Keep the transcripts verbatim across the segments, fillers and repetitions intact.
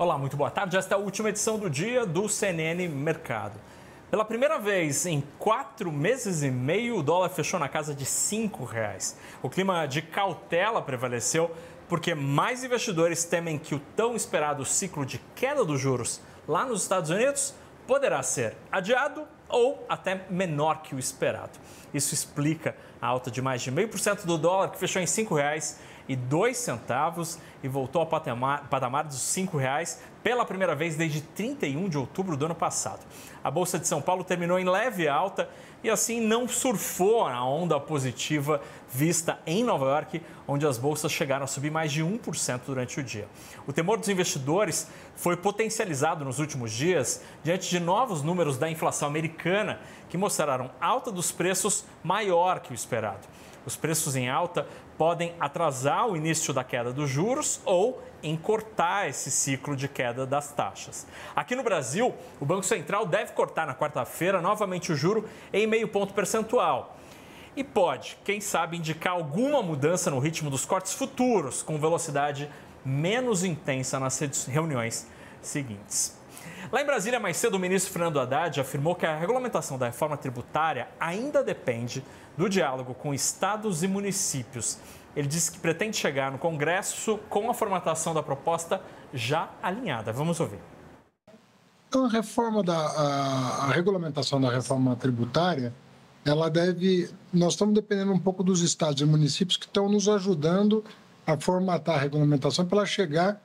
Olá, muito boa tarde. Esta é a última edição do dia do C N N Mercado. Pela primeira vez em quatro meses e meio, o dólar fechou na casa de cinco reais. O clima de cautela prevaleceu porque mais investidores temem que o tão esperado ciclo de queda dos juros lá nos Estados Unidos poderá ser adiado ou até menor que o esperado. Isso explica a alta de mais de zero vírgula cinco por cento do dólar, que fechou em cinco reais e dois centavos e voltou ao patamar, patamar dos cinco reais pela primeira vez desde trinta e um de outubro do ano passado. A Bolsa de São Paulo terminou em leve alta e assim não surfou a onda positiva vista em Nova York, onde as bolsas chegaram a subir mais de um por cento durante o dia. O temor dos investidores foi potencializado nos últimos dias diante de novos números da inflação americana, que mostraram alta dos preços maior que o esperado. Os preços em alta podem atrasar o início da queda dos juros ou encurtar esse ciclo de queda das taxas. Aqui no Brasil, o Banco Central deve cortar na quarta-feira novamente o juro em meio ponto percentual. E pode, quem sabe, indicar alguma mudança no ritmo dos cortes futuros, com velocidade menos intensa nas reuniões seguintes. Lá em Brasília, mais cedo, o ministro Fernando Haddad afirmou que a regulamentação da reforma tributária ainda depende do diálogo com estados e municípios. Ele disse que pretende chegar no Congresso com a formatação da proposta já alinhada. Vamos ouvir. Então, a reforma da a, a regulamentação da reforma tributária, ela deve. Nós estamos dependendo um pouco dos estados e municípios que estão nos ajudando a formatar a regulamentação para ela chegar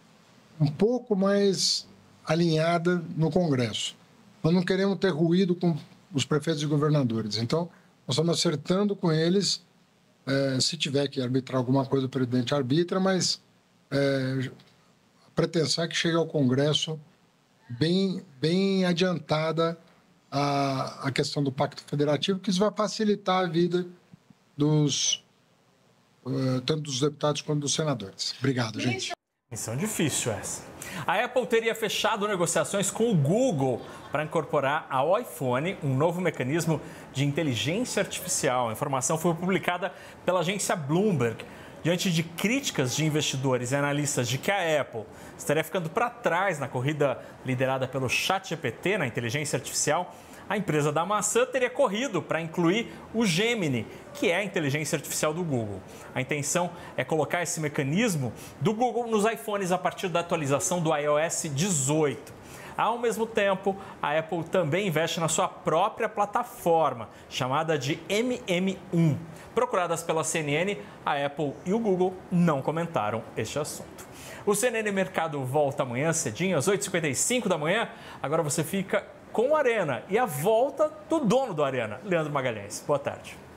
um pouco mais alinhada no Congresso. Nós não queremos ter ruído com os prefeitos e governadores. Então, nós estamos acertando com eles. É, se tiver que arbitrar alguma coisa, o presidente arbitra, mas é, a pretensão é que chegue ao Congresso bem, bem adiantada a, a questão do Pacto Federativo, que isso vai facilitar a vida dos, uh, tanto dos deputados quanto dos senadores. Obrigado, gente. Missão difícil essa. A Apple teria fechado negociações com o Google para incorporar ao iPhone um novo mecanismo de inteligência artificial. A informação foi publicada pela agência Bloomberg, diante de críticas de investidores e analistas de que a Apple estaria ficando para trás na corrida liderada pelo ChatGPT na inteligência artificial. A empresa da maçã teria corrido para incluir o Gemini, que é a inteligência artificial do Google. A intenção é colocar esse mecanismo do Google nos iPhones a partir da atualização do i O S dezoito. Ao mesmo tempo, a Apple também investe na sua própria plataforma, chamada de M M um. Procuradas pela C N N, a Apple e o Google não comentaram este assunto. O C N N Mercado volta amanhã cedinho, às oito e cinquenta e cinco da manhã. Agora você fica com o Arena e a volta do dono do Arena, Leandro Magalhães. Boa tarde.